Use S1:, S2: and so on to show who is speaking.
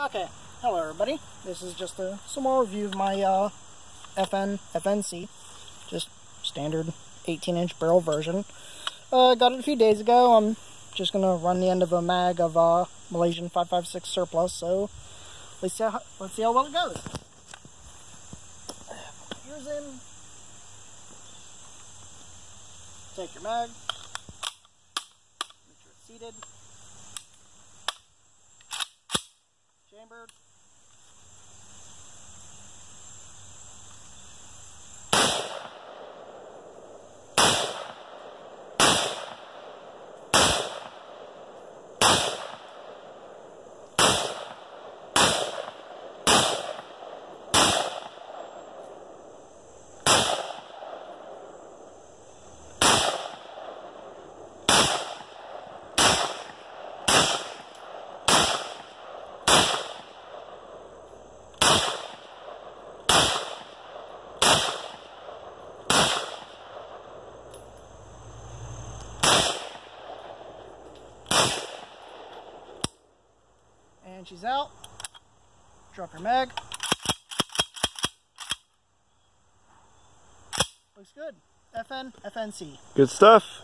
S1: Okay, hello everybody. This is just a small review of my FN FNC, just standard 18-inch barrel version. Got it a few days ago. I'm just gonna run the end of a mag of Malaysian 5.56 surplus. So let's see how well it goes. Here's in. Take your mag. Make sure it's seated. Chambered. And she's out. Drop your mag. Looks good. FN FNC.
S2: Good stuff.